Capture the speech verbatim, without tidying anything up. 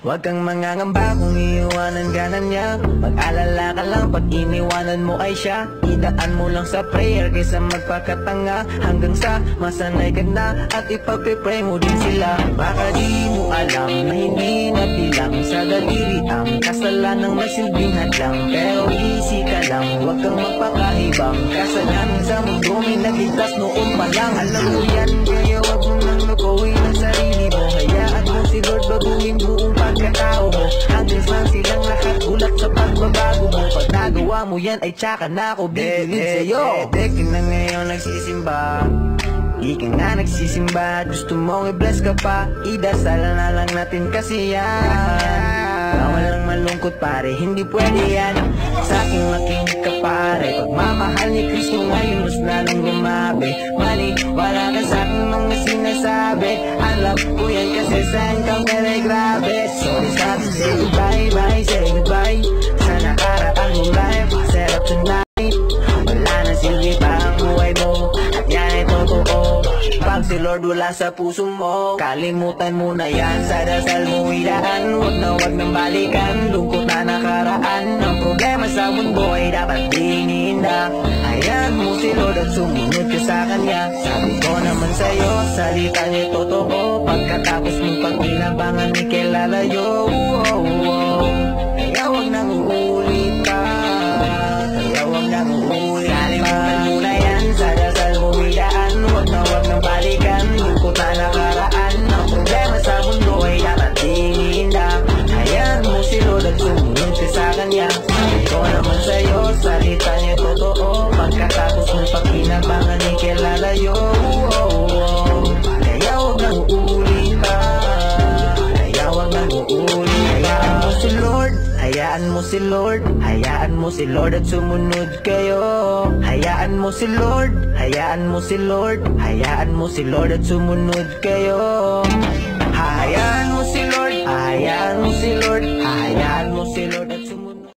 Huwag kang mangangamba kung iiwanan ka na niya. Mag-alala ka lang pag iniwanan mo ay siya. Idaan mo lang sa prayer kaysa magpakatanga, hanggang sa masanay ka na at ipagpipray mo din sila. Baka di mo alam na hindi nabilang sa daliri ang kasalanang may silbing hadlang. Pero easy ka lang, huwag kang magpakahibang. Kasalanan sa mundo may nagligtas noon pa lang. Alam mo yan, kaya huwag mo nang lukuhin ang sarili mo. Hayaan mo si Lord baguhin buong pagkatao mo. Hanggang saan silang lahat ulat sa pagbabago mo. Pag nagawa mo yan ay tsaka na ako bibigin sa'yo. Dek na ngayon nagsisimba, di ka nga nagsisimba. Gusto mong i-bless ka pa, idasal na lang natin kasi yan. Bawal lang malungkot pare, hindi pwede yan. Sa aking laking ka pare, pagmamahal ni Kristo ngayon mas lalong gumabi. Mali, wala ka sa aking mga sinasabi. Alam ko yan kasi saan kang mere grabe. Sorry sa akin, say goodbye, bye, say goodbye. Sa nakaraan mong life, set up tonight. Wala na silbi pa ang buhay mo, at yan ay totoo. Pag si Lord wala sa puso mo, kalimutan mo na yan. Sa dasal mo idaan, huwag na huwag nang balikan. Lungkot na nakaraan, ang problema sa mundo ay dapat iniinda. Hayaan mo si Lord at sumunod ka sa Kanya. Sabi ko naman sa'yo, salita niya totoo. Pagkatapos mong pagkinabangan ni kilalayo. Oh, oh, oh. Kaya huwag nang uulit pa, kaya huwag nang uulit pa. Kalimutan mo na yan, sa dasal mo idaan. Huwag na huwag nang balikan. Lungkot na nakaraan, ang problema sa mundo ay dapat iniinda. Hayaan mo si Lord at sumunod ka sa Kanya. Sabi ko naman sa'yo, salita niya totoo. Pagkatapos mong pagkinabangan ni kilalayo. Oh, oh, oh. Kaya huwag nang uulit pa, kaya huwag nang uulit. Hayaan mo si Lord, hayaan mo si Lord, hayaan mo si Lord at sumunod kayo. Hayaan mo si Lord, hayaan mo si Lord, hayaan mo si Lord at sumunod kayo. Hayaan mo si Lord, hayaan mo si Lord, hayaan mo si Lord at sumunod.